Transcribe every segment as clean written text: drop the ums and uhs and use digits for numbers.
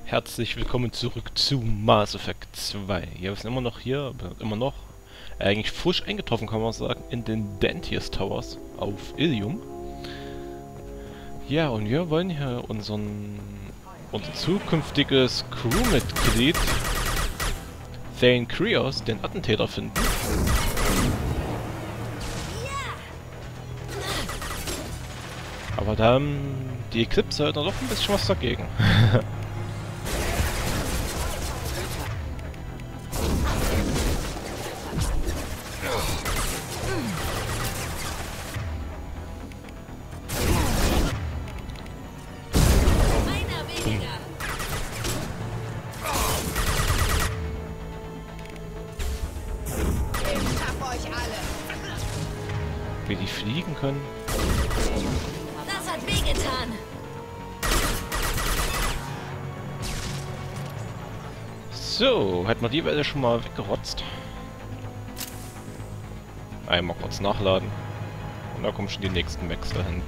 Herzlich willkommen zurück zu Mass Effect 2. Ja, wir sind immer noch hier, eigentlich frisch eingetroffen, kann man sagen, in den Dentius Towers auf Ilium. Ja, und wir wollen hier unser zukünftiges Crewmitglied Thane Krios, den Attentäter, finden. Aber da haben die Eclipse doch ein bisschen was dagegen. Wie die fliegen können. Das hat wehgetan. So, hätten wir die Welle schon mal weggerotzt. Einmal kurz nachladen. Und da kommen schon die nächsten Mechs da hinten.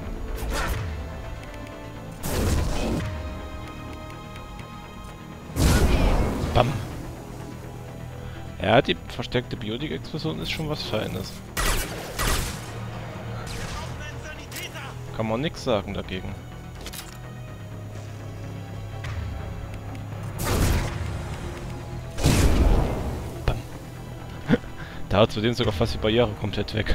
Bam! Ja, die versteckte Biotik-Explosion ist schon was Feines. Kann man nichts sagen dagegen. Bam. Da hat zudem sogar fast die Barriere komplett weg.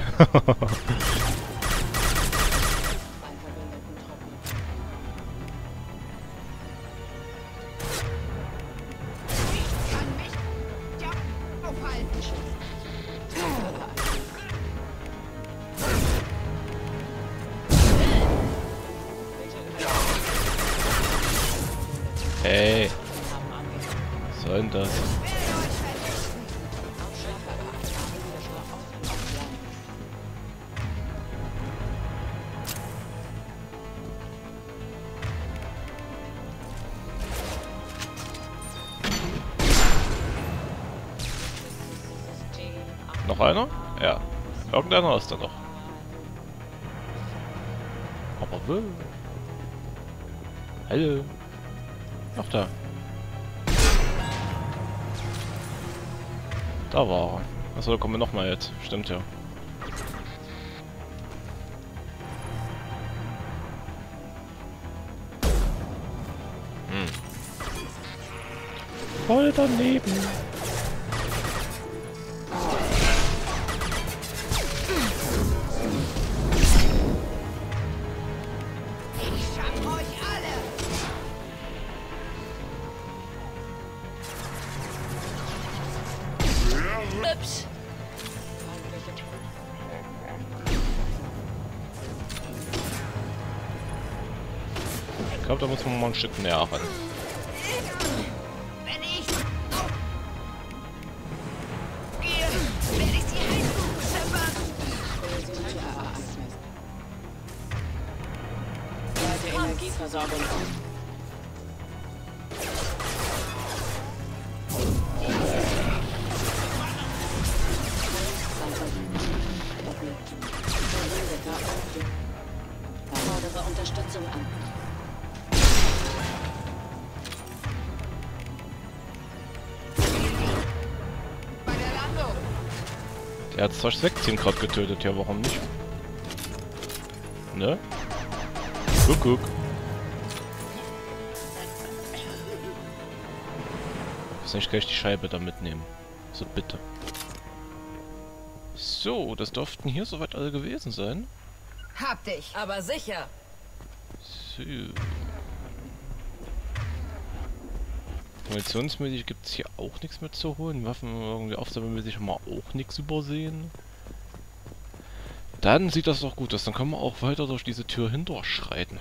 Ey, was soll denn das? Noch einer? Ja. Irgendeiner ist da noch. Aber wo? Hallo? Ach da. Da war er. Achso, da kommen wir nochmal jetzt. Stimmt ja. Voll daneben. Hübsch. Ich glaube, da muss man mal ein Stück näher ran. Wenn ich gehe, werde ich sie einscheppern. Die Energieversorgung. Fordere Unterstützung an. Bei der Landung. Der hat das Wegziehen gerade getötet, ja, warum nicht? Ne? Guck. Muss nicht gleich die Scheibe da mitnehmen. So, bitte. So, das dürften hier soweit alle gewesen sein. Hab dich. Aber sicher. So. Munitionsmäßig gibt es hier auch nichts mehr zu holen. Waffen irgendwie aufsammelmäßig haben wir auch nichts übersehen. Dann sieht das doch gut aus. Dann können wir auch weiter durch diese Tür hindurchschreiten.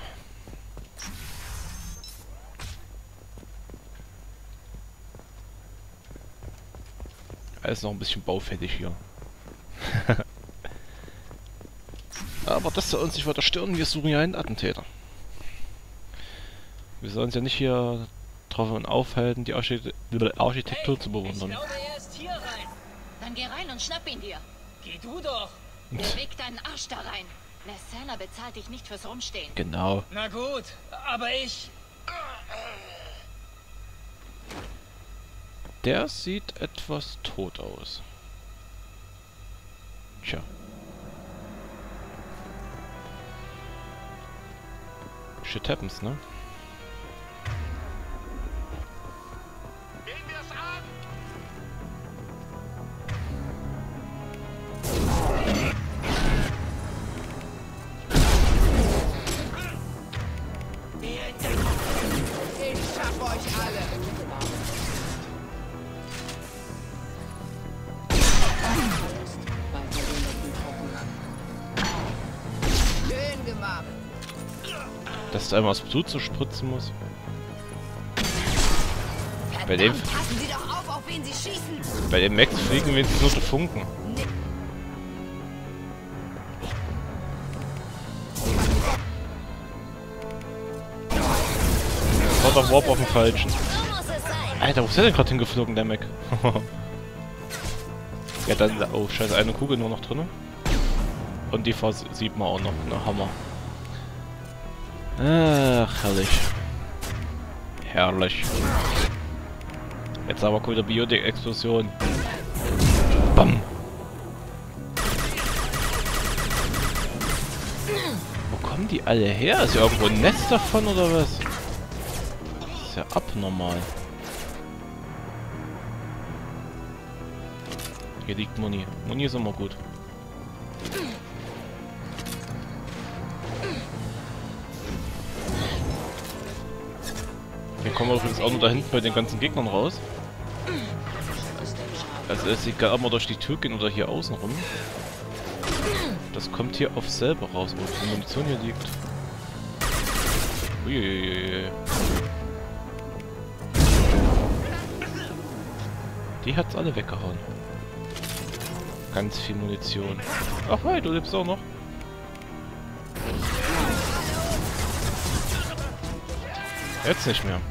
Alles noch ein bisschen baufällig hier. Aber das soll uns nicht weiter stören. Wir suchen ja einen Attentäter. Wir sollen uns ja nicht hier drauf aufhalten, die Architektur zu bewundern. Ich glaube, er ist hier rein. Dann geh rein und schnapp ihn dir. Geh du doch. Beweg deinen Arsch da rein. Lessana bezahlt dich nicht fürs Rumstehen. Genau. Na gut, aber ich... Der sieht etwas tot aus. Tja. Shit happens, ne? Dass da einmal das Blut so spritzen muss. Bei dem Passen Sie doch auf wen Sie schießen! Bei dem Max fliegen wenigstens nur die Funken. Das war doch Warp auf dem Falschen. Alter, wo ist der denn gerade hingeflogen, der Mac? Ja, dann... Oh, scheiße, eine Kugel nur noch drin. Und die sieht man auch noch. Ne, Hammer. Ach, herrlich. Herrlich. Jetzt aber cool, der Biotik-Explosion. Bam! Wo kommen die alle her? Ist ja irgendwo ein Nest davon oder was? Das ist ja abnormal. Hier liegt Muni. Muni ist immer gut. Hier kommen wir übrigens auch nur da hinten bei den ganzen Gegnern raus. Also es sieht gar immer durch die Tür gehen oder hier außen rum. Das kommt hier auf selber raus, wo die Munition hier liegt. Uiuiui. Die hat's alle weggehauen. Ganz viel Munition. Ach hey, du lebst auch noch. Jetzt nicht mehr.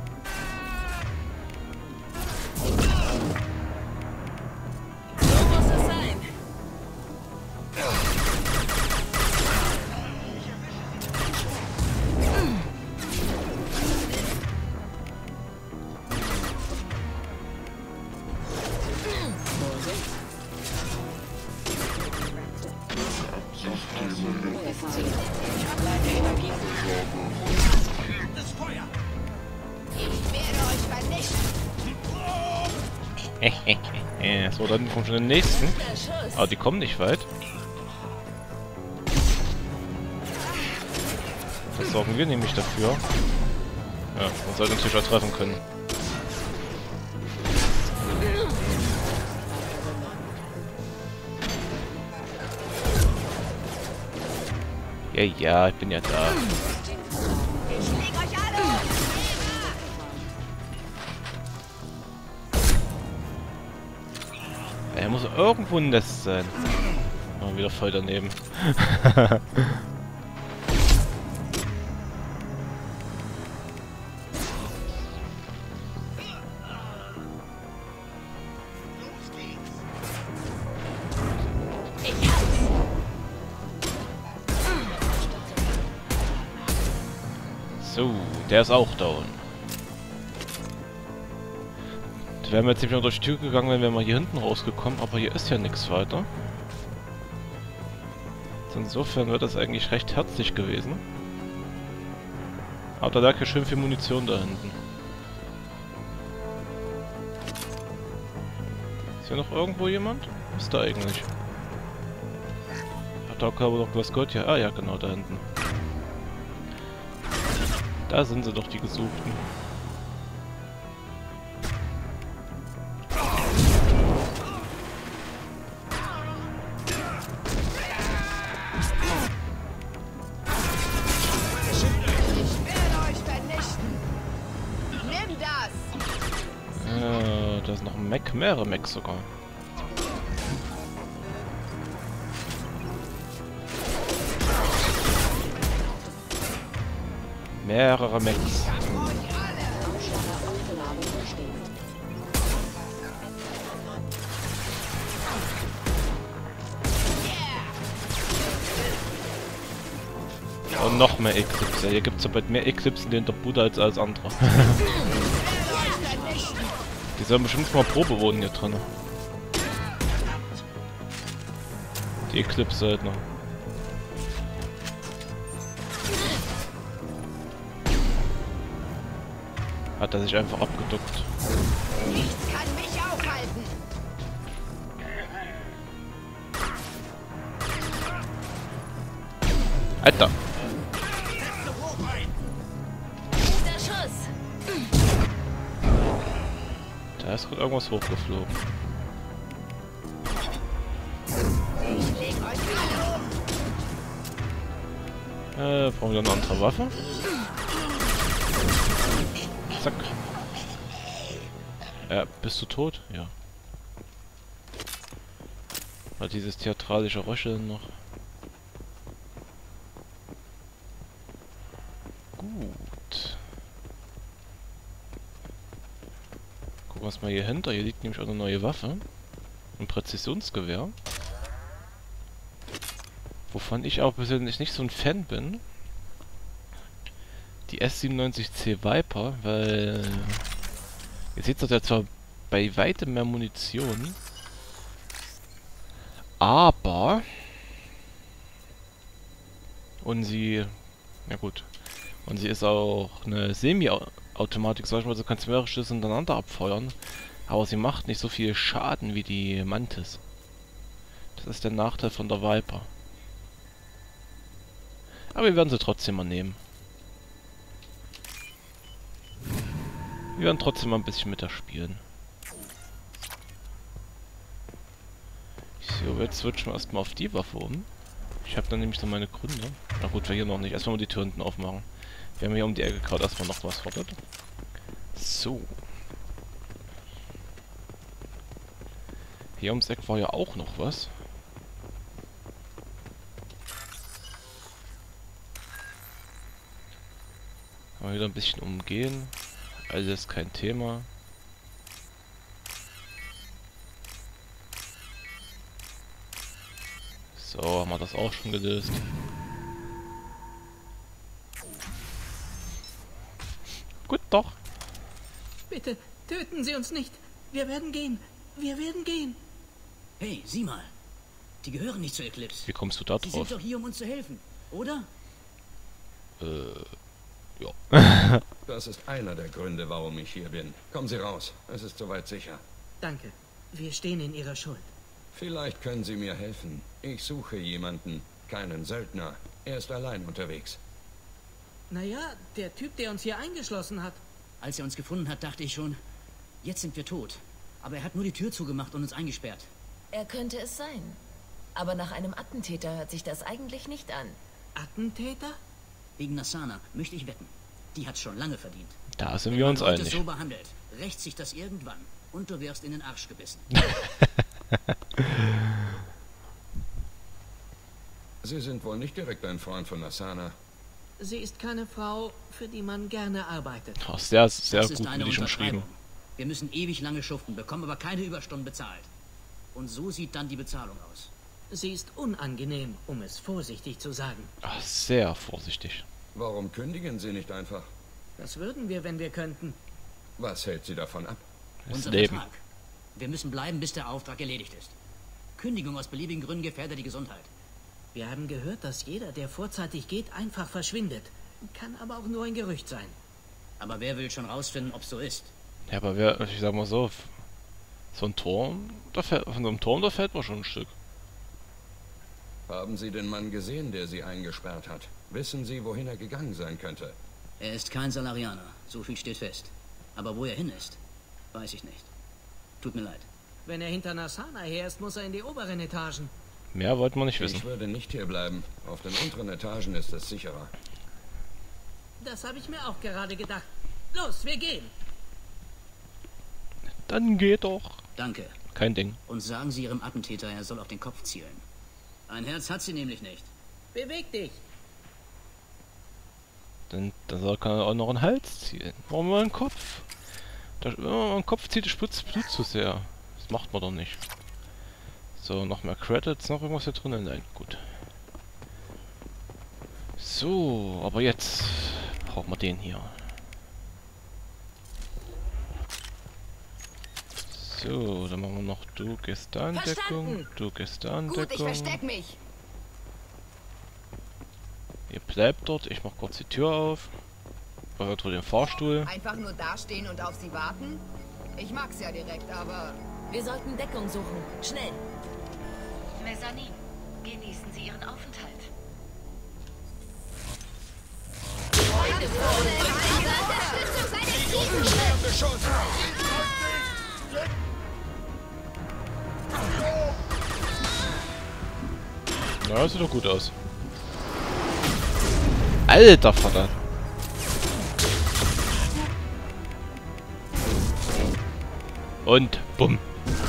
So, dann kommt schon den nächsten. Aber die kommen nicht weit. Das sorgen wir nämlich dafür. Ja, man sollte uns natürlich auch treffen können. Ja, ja, ich bin ja da. Er muss irgendwo ein Nest sein. Oh, wieder voll daneben. So, der ist auch down. Da wären wir jetzt nicht mehr durch die Tür gegangen, wenn wir mal hier hinten rausgekommen, aber hier ist ja nichts weiter. Insofern wird das eigentlich recht herzlich gewesen. Aber da lag ja schön viel Munition da hinten. Ist hier noch irgendwo jemand? Was ist da eigentlich? Hat da aber noch was Gold hier? Ah ja, genau, da hinten. Da sind sie doch, die Gesuchten. Da ist noch ein Mech, mehrere Mechs sogar. Mehrere Mechs. Und noch mehr Eclipse. Hier gibt es ja bald mehr Eclipse in der Bude als alles andere. Die sollen bestimmt mal Probe wohnen hier drin. Die Eclipse-Söldner. Hat er sich einfach abgeduckt. Nichts kann mich aufhalten. Alter! Guter Schuss. Da ist gerade irgendwas hochgeflogen. Ich leg euch alle um. Brauchen wir noch eine andere Waffe? Zack. Bist du tot? Ja. War dieses theatralische Röcheln noch. Gut. Gucken wir uns mal hier hinter. Hier liegt nämlich auch eine neue Waffe. Ein Präzisionsgewehr. Wovon ich auch persönlich nicht so ein Fan bin. Die S97C Viper, weil... Ihr seht dort ja zwar bei weitem mehr Munition. Aber... Und sie... Ja gut. Und sie ist auch eine Semi-Automatik, sag ich mal, so kannst mehrere Schüsse hintereinander abfeuern. Aber sie macht nicht so viel Schaden wie die Mantis. Das ist der Nachteil von der Viper. Aber wir werden sie trotzdem mal nehmen. Wir werden trotzdem mal ein bisschen mit der spielen. So, jetzt switchen wir erstmal auf die Waffe um. Ich habe dann nämlich so meine Gründe. Na gut, wir hier noch nicht. Erstmal mal die Tür hinten aufmachen. Wir haben hier um die Ecke gerade erstmal noch was wartet. So. Hier ums Eck war ja auch noch was. Mal wieder ein bisschen umgehen. Alles kein Thema. So, haben wir das auch schon gelöst. Gut, doch. Bitte, töten Sie uns nicht. Wir werden gehen. Wir werden gehen. Hey, sieh mal. Die gehören nicht zur Eclipse. Wie kommst du da Sie drauf? sind doch hier, um uns zu helfen, oder? Ja. Das ist einer der Gründe, warum ich hier bin. Kommen Sie raus. Es ist soweit sicher. Danke. Wir stehen in Ihrer Schuld. Vielleicht können Sie mir helfen. Ich suche jemanden, keinen Söldner. Er ist allein unterwegs. Naja, der Typ, der uns hier eingeschlossen hat. Als er uns gefunden hat, dachte ich schon, jetzt sind wir tot. Aber er hat nur die Tür zugemacht und uns eingesperrt. Er könnte es sein. Aber nach einem Attentäter hört sich das eigentlich nicht an. Attentäter? Wegen Nassana möchte ich wetten. Die hat's schon lange verdient. Da sind Wenn wir man uns Leute einig. so behandelt, rächt sich das irgendwann. Und du wirst in den Arsch gebissen. Sie sind wohl nicht direkt ein Freund von Nassana. Sie ist keine Frau, für die man gerne arbeitet. Ach, sehr, sehr Das ist gut eine für dich umschrieben. Untertreibung. Wir müssen ewig lange schuften, bekommen aber keine Überstunden bezahlt. Und so sieht dann die Bezahlung aus. Sie ist unangenehm, um es vorsichtig zu sagen. Ach, sehr vorsichtig. Warum kündigen Sie nicht einfach? Das würden wir, wenn wir könnten. Was hält Sie davon ab? Das Unser Leben. Vertrag. Wir müssen bleiben, bis der Auftrag erledigt ist. Kündigung aus beliebigen Gründen gefährdet die Gesundheit. Wir haben gehört, dass jeder, der vorzeitig geht, einfach verschwindet. Kann aber auch nur ein Gerücht sein. Aber wer will schon rausfinden, ob es so ist? Ja, aber wer, ich sag mal so, so ein Turm, von so einem Turm, da fällt man schon ein Stück. Haben Sie den Mann gesehen, der Sie eingesperrt hat? Wissen Sie, wohin er gegangen sein könnte? Er ist kein Salarianer, so viel steht fest. Aber wo er hin ist, weiß ich nicht. Tut mir leid. Wenn er hinter Nassana her ist, muss er in die oberen Etagen. Mehr wollten wir nicht Ich wissen. würde nicht hier bleiben. Auf den unteren Etagen ist es sicherer. Das habe ich mir auch gerade gedacht. Los, wir gehen. Dann geht doch. Danke. Kein Ding. Und sagen Sie Ihrem Attentäter, er soll auf den Kopf zielen. Ein Herz hat sie nämlich nicht. Beweg dich. Dann kann er auch noch einen Hals ziehen. Warum mal einen Kopf? Wenn man mal einen Kopf zieht, spritzt Blut zu sehr. Das macht man doch nicht. So, noch mehr Credits. Noch irgendwas hier drin? Nein, gut. So, aber jetzt brauchen wir den hier. So, dann machen wir noch, du gehst da in Deckung, Verstanden. du gehst da in Gut, ich Deckung. versteck mich. Ihr bleibt dort, ich mach kurz die Tür auf. Oder den Fahrstuhl. Einfach nur dastehen und auf sie warten? Ich mag's ja direkt, aber... Wir sollten Deckung suchen. Schnell. Mezzanin, genießen Sie Ihren Aufenthalt. Ja, das sieht doch gut aus. Alter Vater. Und bumm.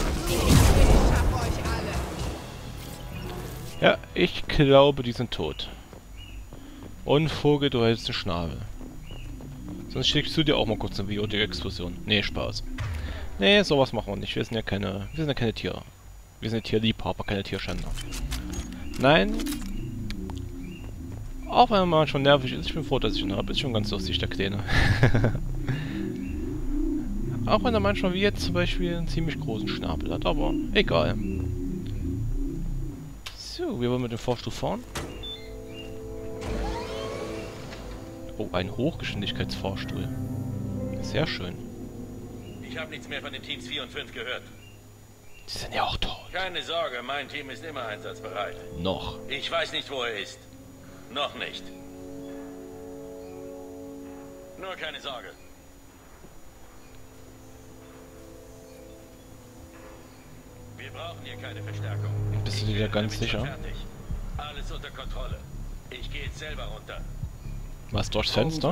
Ja, ich glaube, die sind tot. Und Vogel, du hältst den Schnabel. Sonst schickst du dir auch mal kurz eine Biotik-Explosion. Nee, Spaß. Nee, sowas machen wir nicht. Wir sind ja keine Tiere. Wir sind Tierliebhaber, keine Tierschänder. Nein. Auch wenn er manchmal nervig ist, ich bin froh, dass ich ihn habe. Ist schon ganz lustig, der Kleine. Auch wenn er manchmal wie jetzt zum Beispiel einen ziemlich großen Schnabel hat, aber egal. So, wir wollen mit dem Fahrstuhl fahren. Oh, ein Hochgeschwindigkeitsfahrstuhl. Sehr schön. Ich habe nichts mehr von den Teams 4 und 5 gehört. Die sind ja auch tot. Keine Sorge, mein Team ist immer einsatzbereit. Noch. Ich weiß nicht, wo er ist. Noch nicht. Nur keine Sorge. Wir brauchen hier keine Verstärkung. Bist du dir da ganz sicher? Fertig. Alles unter Kontrolle. Ich gehe jetzt selber runter. Was, durchs Fenster?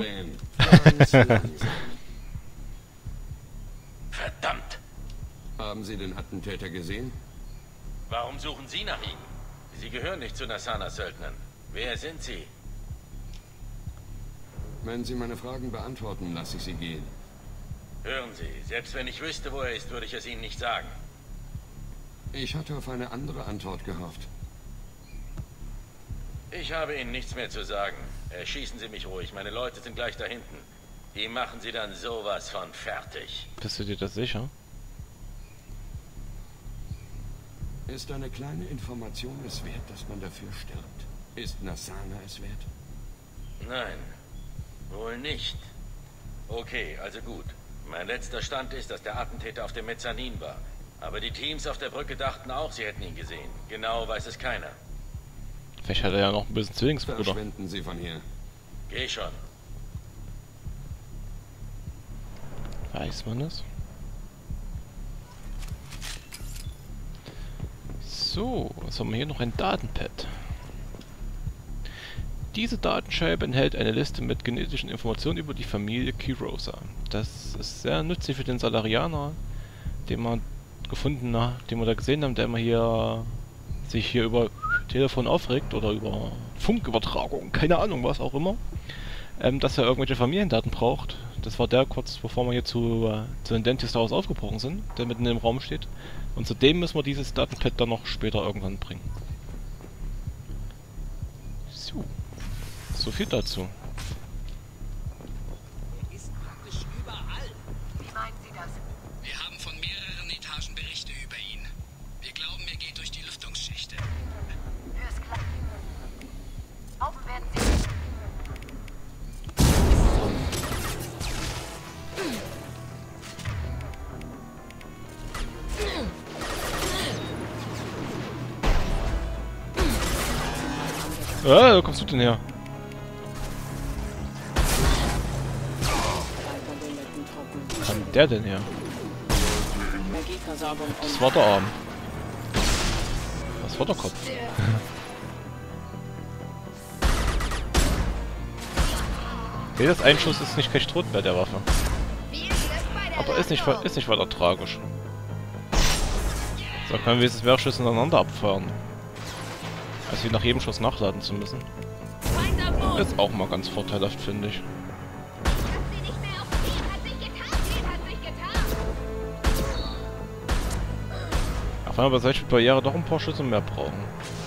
Verdammt! Haben Sie den Attentäter gesehen? Warum suchen Sie nach ihm? Sie gehören nicht zu Nassana-Söldnern. Wer sind Sie? Wenn Sie meine Fragen beantworten, lasse ich Sie gehen. Hören Sie, selbst wenn ich wüsste, wo er ist, würde ich es Ihnen nicht sagen. Ich hatte auf eine andere Antwort gehofft. Ich habe Ihnen nichts mehr zu sagen. Erschießen Sie mich ruhig, meine Leute sind gleich da hinten. Die machen Sie dann sowas von fertig. Bist du dir das sicher? Ist eine kleine Information es wert, dass man dafür stirbt? Ist Nassana es wert? Nein, wohl nicht. Okay, also gut. Mein letzter Stand ist, dass der Attentäter auf dem Mezzanin war. Aber die Teams auf der Brücke dachten auch, sie hätten ihn gesehen. Genau weiß es keiner. Vielleicht hat er ja noch ein bisschen Zwillingsbruder. Verschwinden Sie von hier. Geh schon. Weiß man das? So, was haben wir hier noch? Ein Datenpad. Diese Datenscheibe enthält eine Liste mit genetischen Informationen über die Familie Kirosa. Das ist sehr nützlich für den Salarianer, den wir da gesehen haben, der immer hier sich hier über Telefon aufregt oder über Funkübertragung, keine Ahnung, was auch immer, dass er irgendwelche Familiendaten braucht. Das war der kurz bevor wir hier zu den Dentist House aufgebrochen sind, der mitten im Raum steht. Und zudem müssen wir dieses Datenpad dann noch später irgendwann bringen. So viel dazu. Ist praktisch überall. Wie meinen Sie das? Wir haben von mehreren Etagen Berichte über ihn. Wir glauben, er geht durch die Lüftungsschächte. Fürs Klar. Oben werden Sie... Wo kommst du denn her? Wo kam der denn her? Energieversorgung Das war der Arm. Das war der Kopf. Nee, das Einschuss ist nicht recht tot bei der Waffe. Aber ist nicht weiter tragisch. So können wir jetzt mehrere Schüsse ineinander abfeuern. Als wie nach jedem Schuss nachladen zu müssen. Ist auch mal ganz vorteilhaft, finde ich. Auch wenn wir bei solchen Barriere doch ein paar Schüsse mehr brauchen.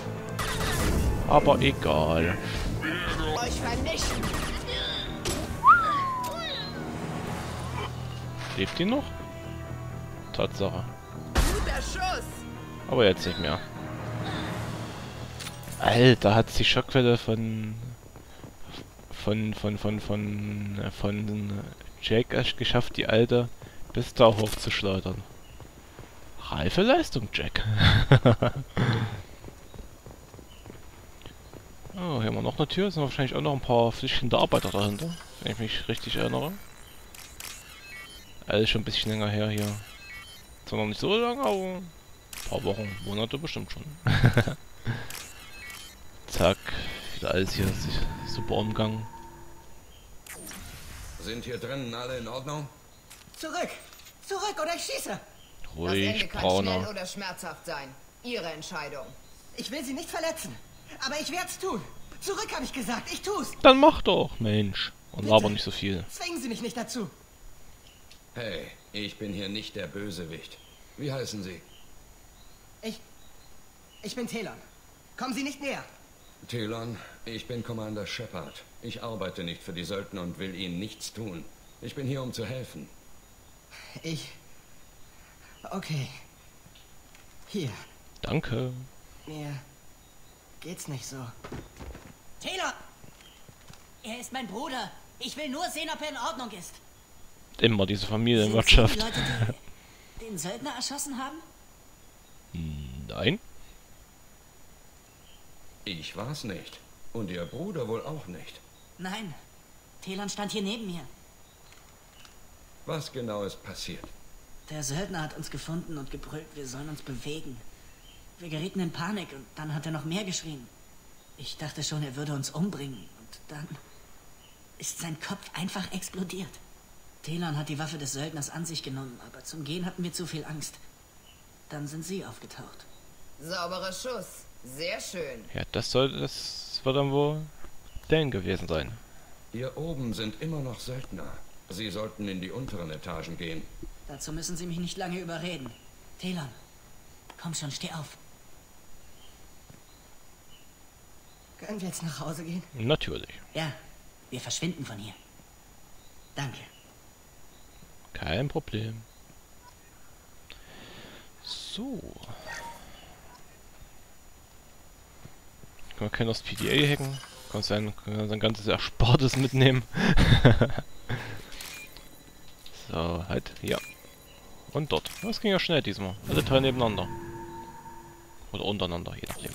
Aber egal. Euch vernichten! Lebt die noch? Tatsache. Aber jetzt nicht mehr. Alter, hat die Schockwelle von Jack es geschafft, die Alte bis da hochzuschleudern. Reife Leistung, Jack. Oh, hier haben wir noch eine Tür. Sind wahrscheinlich auch noch ein paar flüchtende Arbeiter dahinter, wenn ich mich richtig erinnere. Alles schon ein bisschen länger her hier. Zwar noch nicht so lange, aber ein paar Wochen, Monate bestimmt schon. Zack, wieder alles hier super Umgang. Sind hier drinnen alle in Ordnung? Zurück! Zurück oder ich schieße! Das Ende Ruhig, kann schnell Brauner. oder schmerzhaft sein. Ihre Entscheidung. Ich will sie nicht verletzen. Aber ich werde es tun. Zurück, habe ich gesagt. Ich tu's. Dann mach doch, Mensch. Und Bitte. laber nicht so viel. Zwingen Sie mich nicht dazu. Hey, ich bin hier nicht der Bösewicht. Wie heißen Sie? Ich bin Telon. Kommen Sie nicht näher. Telon, ich bin Commander Shepard. Ich arbeite nicht für die Söldner und will ihnen nichts tun. Ich bin hier, um zu helfen. Okay. Hier. Danke. Mir geht's nicht so. Taylor! Er ist mein Bruder. Ich will nur sehen, ob er in Ordnung ist. Immer diese Sind Sie Familienwirtschaft. die Leute, die den Söldner erschossen haben? Nein. Ich war's nicht. Und Ihr Bruder wohl auch nicht. Nein. Telon stand hier neben mir. Was genau ist passiert? Der Söldner hat uns gefunden und gebrüllt, wir sollen uns bewegen. Wir gerieten in Panik und dann hat er noch mehr geschrien. Ich dachte schon, er würde uns umbringen. Und dann ist sein Kopf einfach explodiert. Telon hat die Waffe des Söldners an sich genommen, aber zum Gehen hatten wir zu viel Angst. Dann sind Sie aufgetaucht. Sauberer Schuss. Sehr schön. Ja, das wird dann wohl Dan gewesen sein. Hier oben sind immer noch Söldner. Sie sollten in die unteren Etagen gehen. Dazu müssen Sie mich nicht lange überreden. Telon, komm schon, steh auf. Können wir jetzt nach Hause gehen? Natürlich. Ja, wir verschwinden von hier. Danke. Kein Problem. So. Kann man kein aufs PDA hacken. Kann sein ganzes Erspartes mitnehmen. So, halt, ja. Und dort. Das ging ja schnell diesmal. Alle drei nebeneinander. Oder untereinander, je nachdem.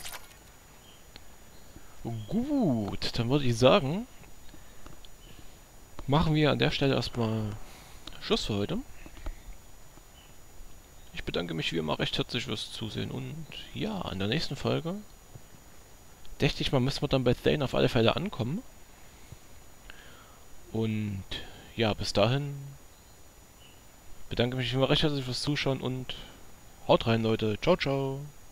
Gut, dann würde ich sagen, machen wir an der Stelle erstmal Schluss für heute. Ich bedanke mich wie immer recht herzlich fürs Zusehen und ja, in der nächsten Folge dachte ich mal, müssen wir dann bei Thane auf alle Fälle ankommen. Und ja, bis dahin bedanke mich wie immer recht herzlich fürs Zuschauen und haut rein, Leute. Ciao, ciao.